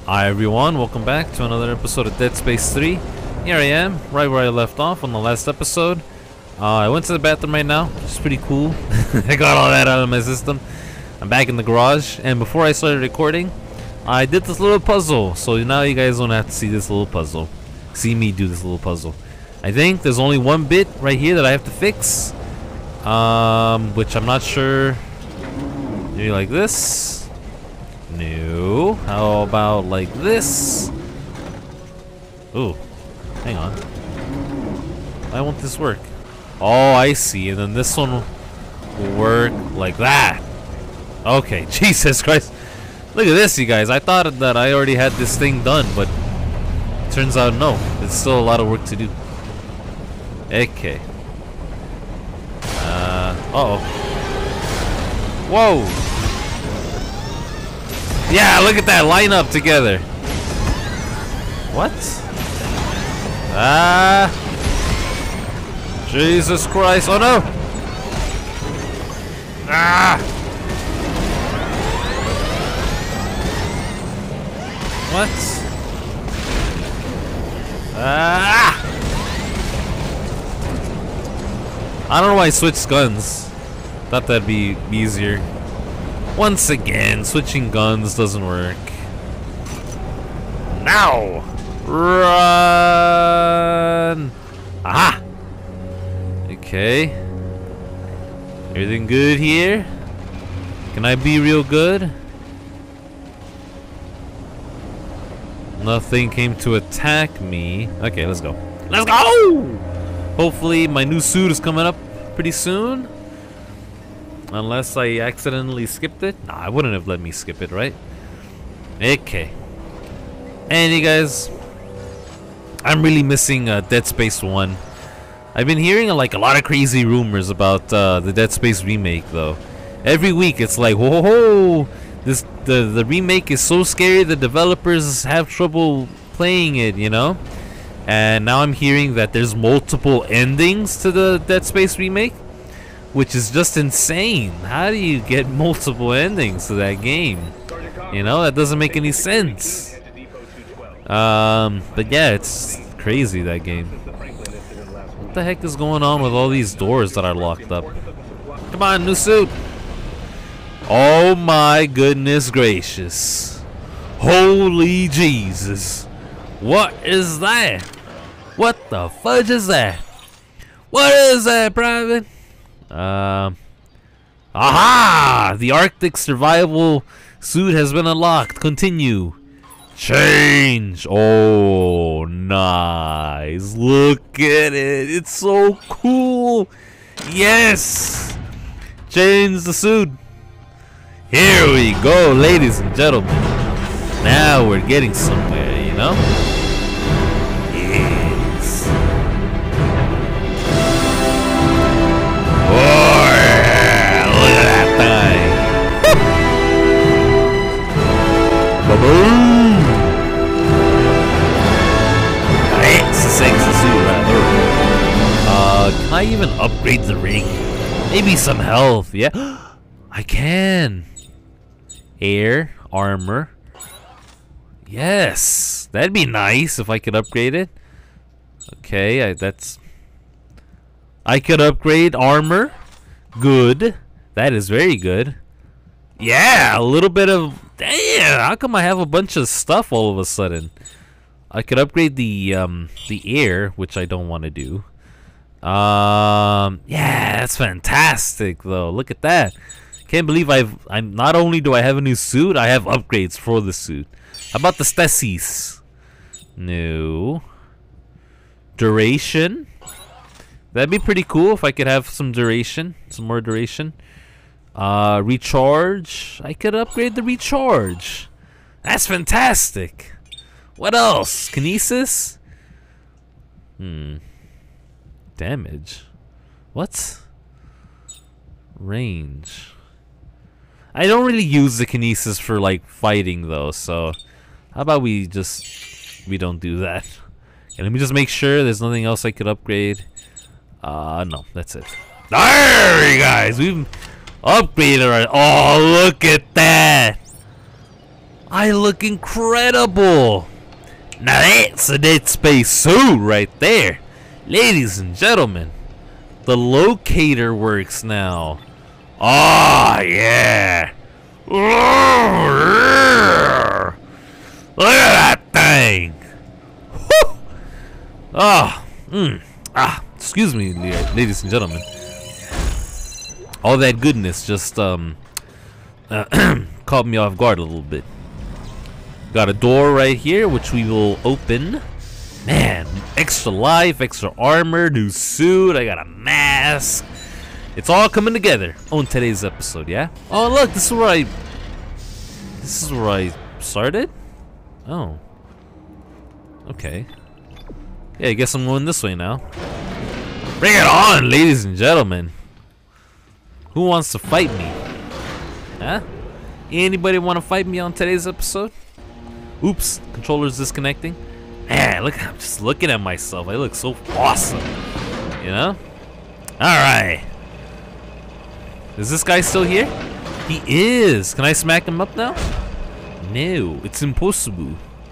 Hi everyone, welcome back to another episode of Dead Space 3. Here I am, right where I left off on the last episode. I went to the bathroom right now, which is pretty cool. I got all that out of my system. I'm back in the garage, and before I started recording, I did this little puzzle. So now you guys don't have to see this little puzzle. See me do this little puzzle. I think there's only one bit right here that I have to fix. Which I'm not sure. Maybe like this. No. How about like this? Ooh. Hang on. Why won't this work? Oh, I see. And then this one will work like that. Okay. Jesus Christ. Look at this, you guys. I thought that I already had this thing done, but turns out no. It's still a lot of work to do. Okay. Uh-oh. Whoa. Yeah, look at that, line up together. What? Ah. Jesus Christ. Oh no. Ah. What? Ah. I don't know why I switched guns. Thought that'd be easier. Once again, switching guns doesn't work. Now! Run! Aha! Okay. Everything good here? Can I be real good? Nothing came to attack me. Okay, let's go. Let's go! Hopefully my new suit is coming up pretty soon. Unless I accidentally skipped it. Nah, I wouldn't have let me skip it, right? Okay. And you guys, I'm really missing Dead Space 1. I've been hearing like a lot of crazy rumors about the Dead Space remake though. Every week it's like, whoa, whoa, the remake is so scary the developers have trouble playing it, you know? And now I'm hearing that there's multiple endings to the Dead Space remake, which is just insane. How do you get multiple endings to that game? You know, that doesn't make any sense. But yeah, it's crazy, that game. What the heck is going on with all these doors that are locked up? Come on, new suit. Oh my goodness gracious. Holy Jesus. What is that? What the fudge is that? What is that, Private? Aha! The Arctic survival suit has been unlocked. Continue. Change. Oh, nice. Look at it. It's so cool. Yes. Change the suit. Here we go, ladies and gentlemen. Now we're getting somewhere, you know? Yes. Oh, yeah. Look at that thing. Ba-boom. It's a sexy suit right there. Can I even upgrade the ring? Maybe some health, yeah? I can. Air, armor. Yes. That'd be nice if I could upgrade it. Okay, I could upgrade armor. Good. That is very good. Yeah, a little bit of... Damn, how come I have a bunch of stuff all of a sudden? I could upgrade the air, which I don't want to do. Yeah, that's fantastic though. Look at that. Can't believe I'm not only do I have a new suit, I have upgrades for the suit. How about the stasis? No. Duration. That'd be pretty cool if I could have some duration, some more duration. Recharge. I could upgrade the recharge. That's fantastic. What else? Kinesis? Damage. What? Range. I don't really use the kinesis for like fighting though, so how about we don't do that. Okay, let me just make sure there's nothing else I could upgrade. No, that's it. There you guys, we've upgraded. Right. Oh, look at that. I look incredible. Now that's a Dead Space suit right there. Ladies and gentlemen, the locator works now. Oh yeah. Look at that thing. Woo. Oh, excuse me, ladies and gentlemen. All that goodness just caught me off guard a little bit. Got a door right here, which we will open. Man, extra life, extra armor, new suit. I got a mask. It's all coming together on today's episode, yeah? Oh, look, this is where I started? Oh. Okay. Yeah, I guess I'm going this way now. Bring it on, ladies and gentlemen. Who wants to fight me? Huh? Anybody want to fight me on today's episode? Oops, controller's disconnecting. Man, look, I'm just looking at myself. I look so awesome. You know? Alright. Is this guy still here? He is. Can I smack him up now? No, it's impossible.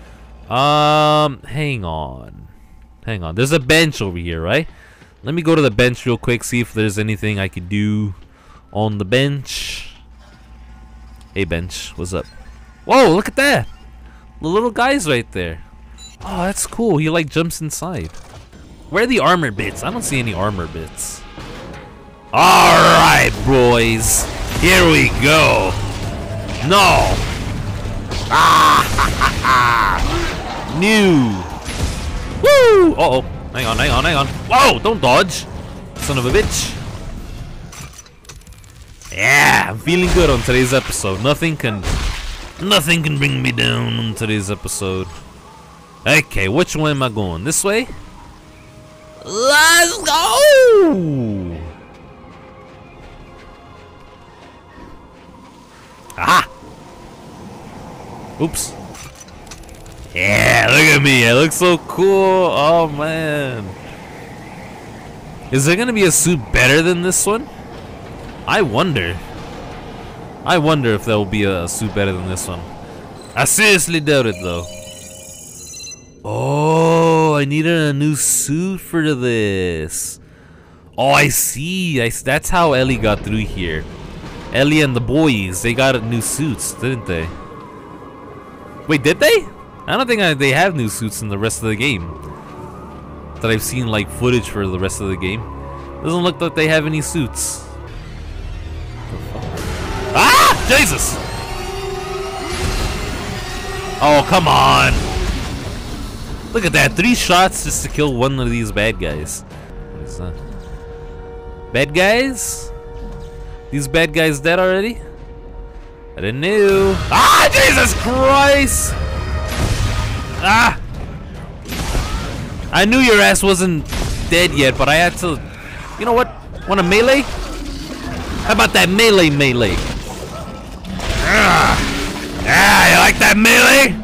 Hang on. Hang on. There's a bench over here, right? Let me go to the bench real quick, see if there's anything I could do on the bench. Hey, bench. What's up? Whoa, look at that. The little guy's right there. Oh, that's cool. He, like, jumps inside. Where are the armor bits? I don't see any armor bits. Alright, boys. Here we go. No. New. Woo! Uh-oh. Hang on, hang on, hang on. Whoa, don't dodge. Son of a bitch. Yeah, I'm feeling good on today's episode. Nothing can bring me down on today's episode. Okay, which way am I going? This way? Let's go! Aha! Oops. Yeah, look at me. I look so cool. Oh, man. Is there going to be a suit better than this one? I wonder. I wonder if there will be a suit better than this one. I seriously doubt it, though. Oh, I needed a new suit for this. Oh, I see. That's how Ellie got through here. Ellie and the boys, they got new suits, didn't they? Wait, did they? I don't think they have new suits in the rest of the game. That I've seen like footage for the rest of the game. Doesn't look like they have any suits. Ah! Jesus! Oh, come on! Look at that, 3 shots just to kill one of these bad guys. What is that? Bad guys? These bad guys dead already? I didn't know. Ah, Jesus Christ! Ah! I knew your ass wasn't dead yet, but I had to... You know what? Want a melee? How about that melee? Ah, you like that melee?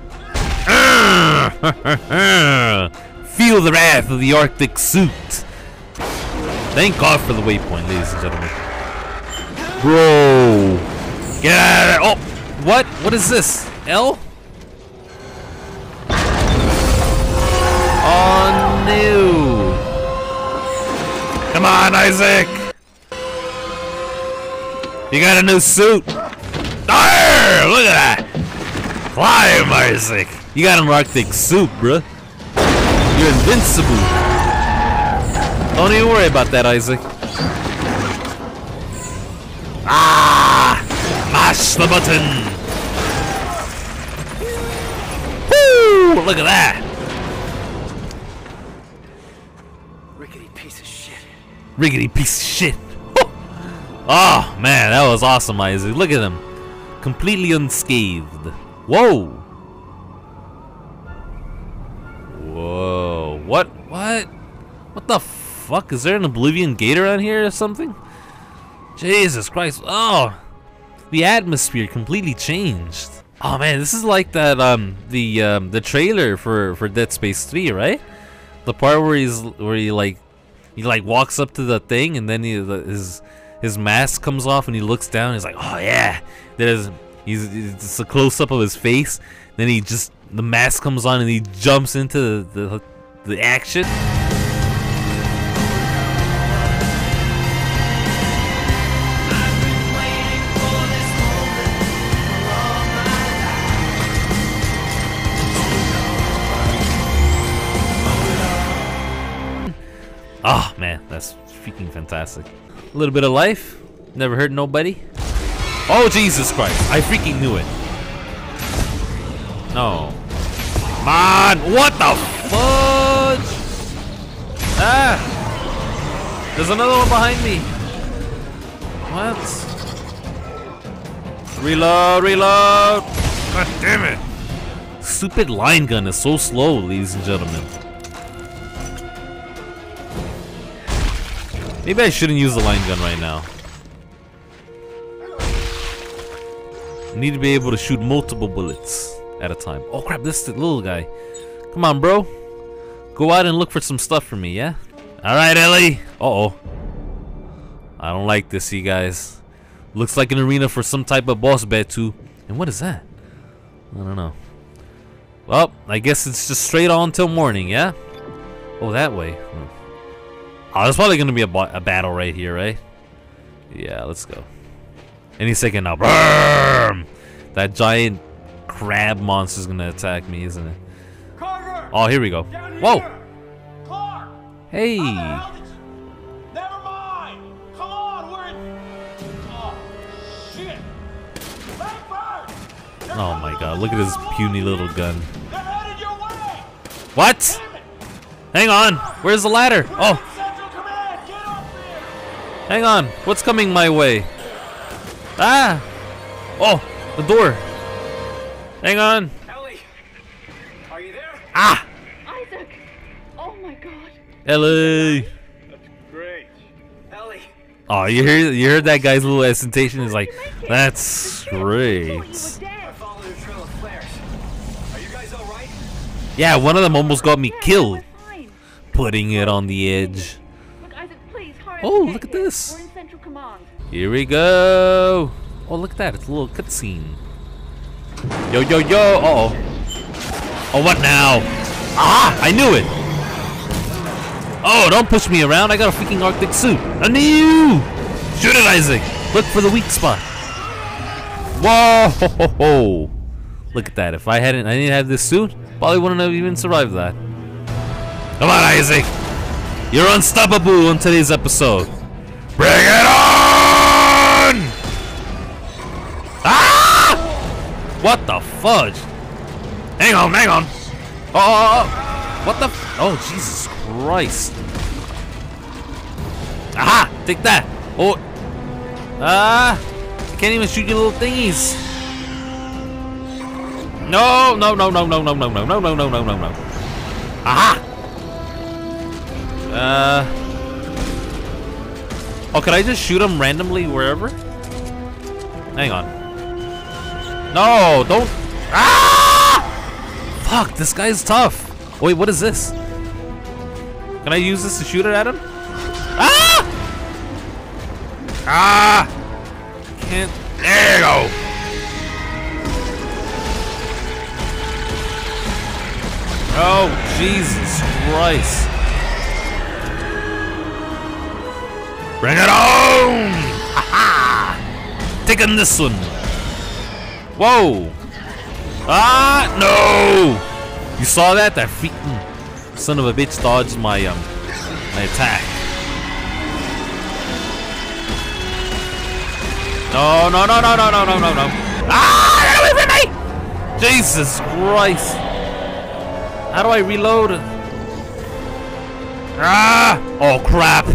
Feel the wrath of the Arctic suit. Thank God for the waypoint, ladies and gentlemen. Bro, get out of there! Oh, what? What is this? L? Oh no! Come on, Isaac! You got a new suit. Arr, look at that! Climb, Isaac! You got an Arctic suit, bruh. You're invincible. Don't even worry about that, Isaac. Ah! Mash the button! Woo! Look at that! Rickety piece of shit. Rickety piece of shit. Oh, man, that was awesome, Isaac. Look at him. Completely unscathed. Whoa! Whoa. What? What the fuck? Is there an Oblivion gate around here or something? Jesus Christ. Oh! The atmosphere completely changed. Oh man, this is like that the trailer for Dead Space 3, right? The part where he walks up to the thing and then his mask comes off and he looks down and he's like, oh yeah, there's It's a close up of his face. Then the mask comes on and he jumps into the action. Oh man, that's freaking fantastic. A little bit of life, never hurt nobody. Oh Jesus Christ, I freaking knew it. No. Man, what the fudge? Ah! There's another one behind me. What? Reload, reload! God damn it! Stupid line gun is so slow, ladies and gentlemen. Maybe I shouldn't use the line gun right now. I need to be able to shoot multiple bullets at a time. Oh crap, this is the little guy. Come on, bro. Go out and look for some stuff for me, yeah? Alright, Ellie. Uh-oh. I don't like this, you guys. Looks like an arena for some type of boss battle. And what is that? I don't know. Well, I guess it's just straight on till morning, yeah? Oh, that way. Oh, there's probably gonna be a battle right here, right? Yeah, let's go. Any second now. Burm! That giant crab monster's gonna attack me, isn't it? Carver! Oh, here we go. Down Whoa! here! Clark! Hey! How the hell did you... Never mind! Come on, we're in... Oh, shit! Blackbird! They're Oh my coming god, on look at this the puny road little here. gun. They're headed your way! What? Damn it! Hang on! Where's the ladder? We're Oh! in Central Command! Get up there! Hang on! What's coming my way? Ah! Oh! The door! Hang on! Ellie, are you there? Ah! Isaac! Oh my god. Ellie! That's great. Ellie, Oh, you heard that guy's little hesitation? He's like, that's great. I followed a trail of flares. Are you guys all right? Yeah, one of them almost got me killed. We're fine. Putting it on the edge. Look, Isaac, please hurry. Oh, up and look get at here. this. We're in Central Command. Here we go. Oh, look at that. It's a little cutscene. Yo, yo, yo. Uh-oh. Oh, what now? Ah, I knew it. Oh, don't push me around. I got a freaking Arctic suit. I knew. Shoot it, Isaac. Look for the weak spot. Whoa. Ho, ho, ho. Look at that. If I didn't have this suit, probably wouldn't have even survived that. Come on, Isaac. You're unstoppable on today's episode. Bring it on! Ah! What the fudge? Hang on, hang on. Oh, what the? Oh, Jesus Christ! Aha! Take that. Oh, I can't even shoot your little thingies. No, no, no, no, no, no, no, no, no, no, no, no, no, no. Aha! Oh, could I just shoot him randomly wherever? Hang on. No, don't. Ah! Fuck, this guy's tough. Wait, what is this? Can I use this to shoot it at him? Ah! Ah! Can't. There you go. Oh, Jesus Christ. Bring it on! Ha-ha! Taking this one. Whoa! Ah, no! You saw that? That freaking son of a bitch dodged my attack. No, no, no, no, no, no, no, no, no. Ah! Get away from me! Jesus Christ! How do I reload? Ah! Oh crap!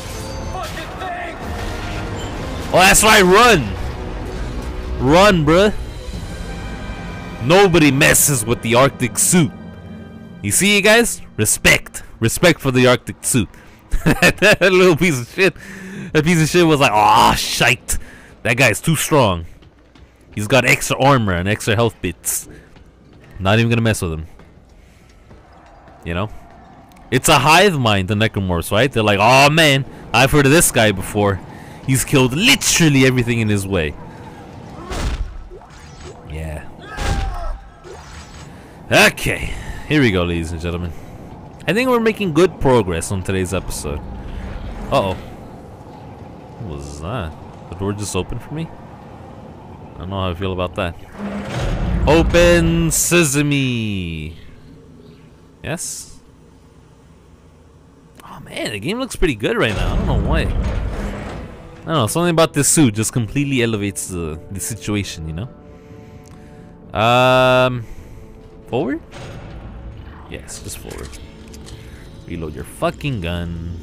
Oh, that's right, run! Run, bruh. Nobody messes with the Arctic suit. You see, you guys? Respect. Respect for the Arctic suit. That little piece of shit. That piece of shit was like, oh, shite. That guy's too strong. He's got extra armor and extra health bits. Not even gonna mess with him. You know? It's a hive mind, the necromorphs, right? They're like, oh man, I've heard of this guy before. He's killed literally everything in his way. Okay, here we go, ladies and gentlemen. I think we're making good progress on today's episode. Uh-oh. What was that? The door just opened for me? I don't know how I feel about that. Open sesame. Yes? Oh man, the game looks pretty good right now. I don't know why. I don't know, something about this suit just completely elevates the situation, you know? Forward? Yes, just forward. Reload your fucking gun.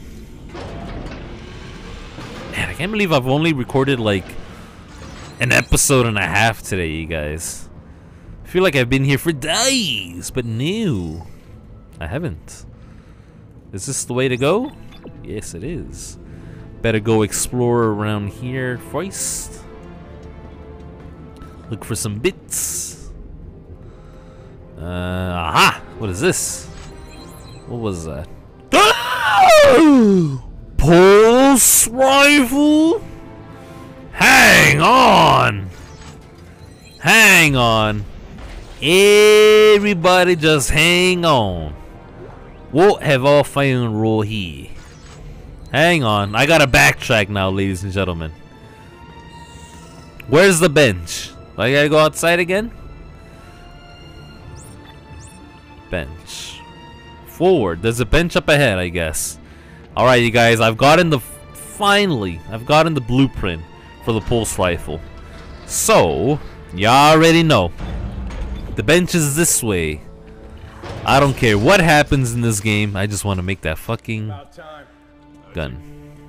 Man, I can't believe I've only recorded like an episode and a half today, you guys. I feel like I've been here for days, but no, I haven't. Is this the way to go? Yes, it is. Better go explore around here first. Look for some bits. Aha! What is this? What was that? Pulse rifle? Hang on! Hang on. Everybody just hang on. What have I found right here? Hang on. I gotta backtrack now, ladies and gentlemen. Where's the bench? I gotta go outside again? Bench. Forward. There's a bench up ahead, I guess. Alright, you guys. Finally, I've gotten the blueprint for the pulse rifle. So, you already know. The bench is this way. I don't care what happens in this game. I just want to make that fucking gun.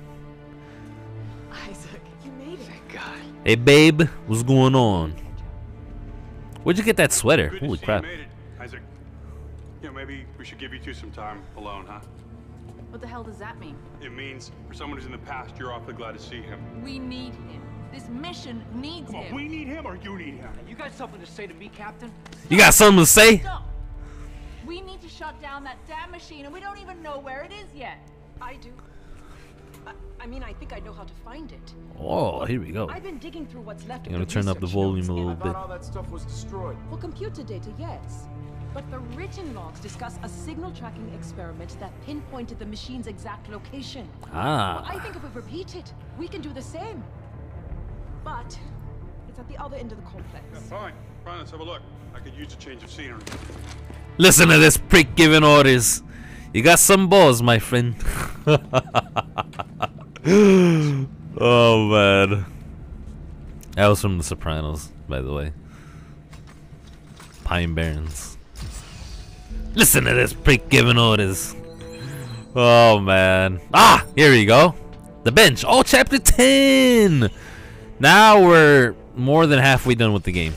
Isaac, you made it. Thank God. Hey, babe. What's going on? Where'd you get that sweater? Good to Holy see crap. you made it, Isaac. You know, maybe we should give you two some time alone, huh? What the hell does that mean? It means for someone who's in the past, you're awfully glad to see him. We need him. This mission needs Come on, him. we need him or you need him? You got something to say to me, Captain? You got something to say? Stop. We need to shut down that damn machine, and we don't even know where it is yet. I do. I mean, I think I know how to find it. Oh, here we go. I've been digging through what's left I'm of gonna the turn up the research volume notes, a little and bit. All that stuff was destroyed. For computer data, yes. But the written logs discuss a signal tracking experiment that pinpointed the machine's exact location. Ah. Well, I think if we repeat it, we can do the same. But it's at the other end of the complex. Yeah, fine. Fine, let's have a look. I could use a change of scenery. Listen to this prick giving orders. You got some balls, my friend. Oh, man. That was from The Sopranos, by the way. Pine Barrens. Listen to this prick giving orders. Oh, man. Ah, here we go. The bench. Oh, chapter 10. Now we're more than halfway done with the game.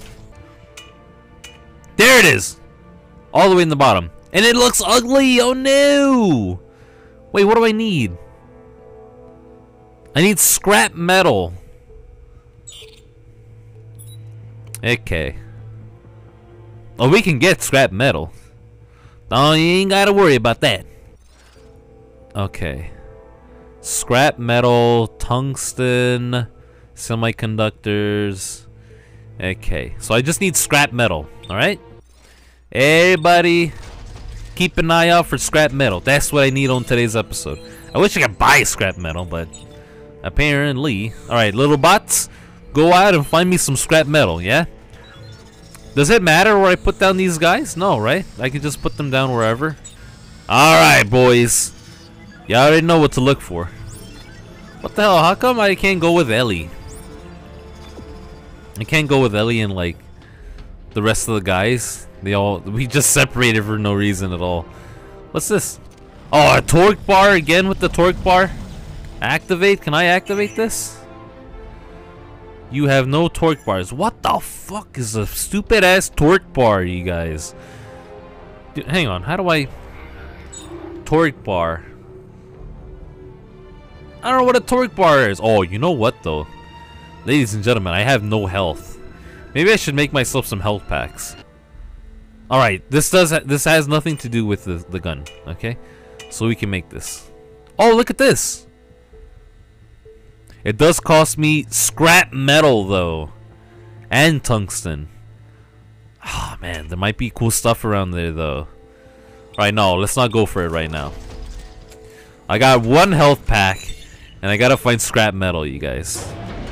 There it is. All the way in the bottom. And it looks ugly. Oh, no. Wait, what do I need? I need scrap metal. Okay. Oh, we can get scrap metal. Oh, you ain't gotta worry about that. Okay. Scrap metal, tungsten, semiconductors. Okay, so I just need scrap metal, alright? Everybody, keep an eye out for scrap metal. That's what I need on today's episode. I wish I could buy scrap metal, but apparently. Alright, little bots, go out and find me some scrap metal, yeah? Does it matter where I put down these guys? No, right? I can just put them down wherever. Alright, boys. You already know what to look for. What the hell? How come I can't go with Ellie? I can't go with Ellie and like the rest of the guys. We just separated for no reason at all. What's this? Oh, a torque bar again with the torque bar. Activate? Can I activate this? You have no torque bars. What the fuck is a stupid ass torque bar, you guys? Dude, hang on. How do I torque bar? I don't know what a torque bar is. Oh, you know what though? Ladies and gentlemen, I have no health. Maybe I should make myself some health packs. Alright, this has nothing to do with the gun, okay? So we can make this. Oh, look at this! It does cost me scrap metal though. And tungsten. Oh man, there might be cool stuff around there though. Alright, no, let's not go for it right now. I got 1 health pack, and I gotta find scrap metal, you guys.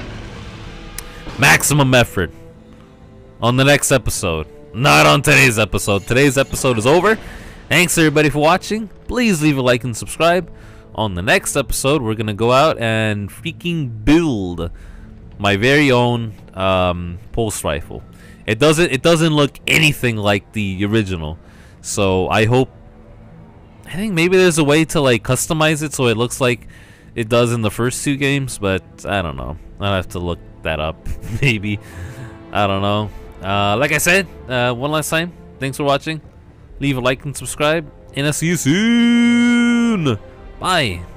Maximum effort on the next episode. Not on today's episode. Today's episode is over. Thanks everybody for watching. Please leave a like and subscribe. On the next episode, we're gonna go out and freaking build my very own pulse rifle. It doesn't look anything like the original, so I think maybe there's a way to like customize it so it looks like it does in the first 2 games, but I don't know. I'll have to look that up. Maybe, I don't know. Like I said, one last time, thanks for watching. Leave a like and subscribe, and I'll see you soon. Bye.